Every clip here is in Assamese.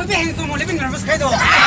会变轻松，我这边nervous开头。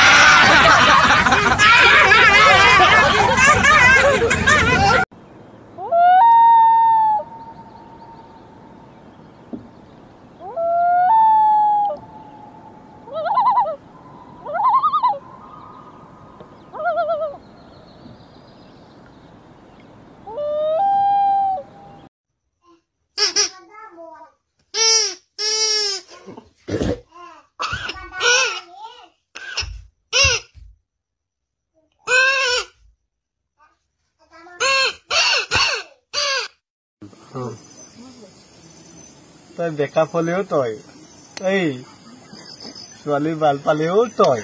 তই বেকা ফলেও তই এই ছোৱালী ভাল পালেও তই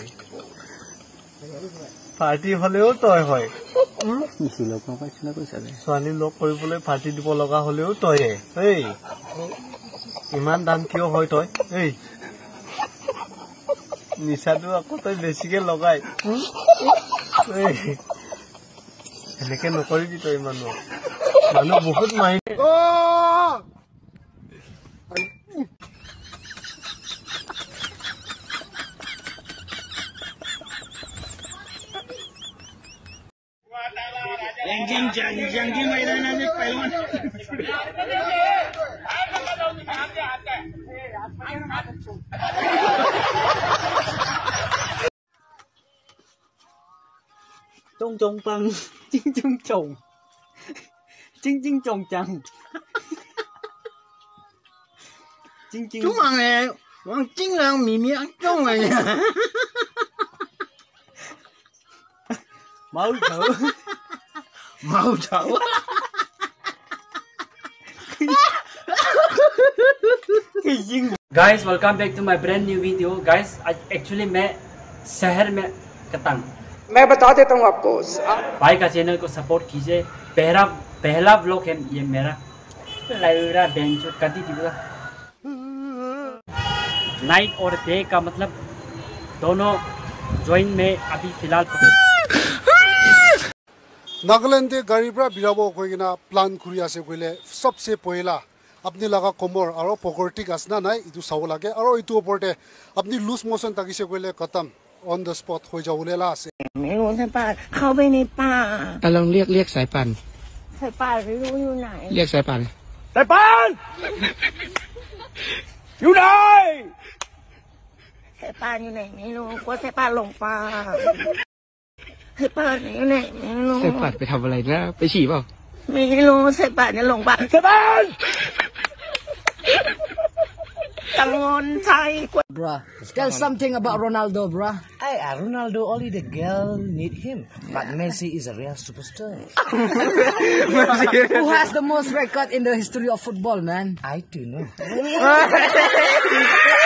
পাৰ্টি হলেও তই হয় ছোৱালী লগ কৰিবলৈ পাৰ্টি দিব লগা হলেও তই এই ইমান দাম কিয় হয় তই এই নিচাটো আকৌ তই বেছিকে লগাই এনেকে নকৰিবি তই মানুহ বহুত মাৰি जंगी मैदानाचे पैलवान Trông trông băng chinh chinh chồng chinh chinh chồng chẳng chinh chinh chúng bằng này bằng chính là mì mì ăn trong này mau thử mau thở Guys, welcome back to my brand new video. Guys, actually मैं शहर में कतंग मैं बता देता हूँ आपको भाई का चैनल को सपोर्ट कीजिए पहला व्लॉग है ये मेरा लाइरा बेंच कदी दिखा नाइट और डे का मतलब दोनों ज्वाइन में अभी फिलहाल नागालैंड गाड़ी पर बिराबो कोइना प्लान खुरिया से कोइले सबसे पहला अपनी लगा कोमर और पकड़ती आसना नाइ इतु साव लागे और इतु ऊपरते अपनी लूज मोशन ताकिसे कोइले खत्म ऑन द स्पॉट हो जाउलेला आसे ไม่รู้สายป่านเข้าไปในป่าลองเรียกสายป่านสายป่านไม่รู้อยู่ไหนเรียกสายป่านสายป่านอยู่ไหนสายป่านอยู่ไหนไม่รู้กลัวสายป่านหลงป่าสายป่านอยู่ไหนไม่รู้สายป่านไปทำอะไรนะไปฉี่เปล่าไม่รู้สายป่านจะหลงป่าสายป่านกังวลใจ Bruh, tell something about Ronaldo, bruh. Hey, Ronaldo, only the girl need him. But Messi is a real superstar. Who has the most record in the history of football, man? I do know.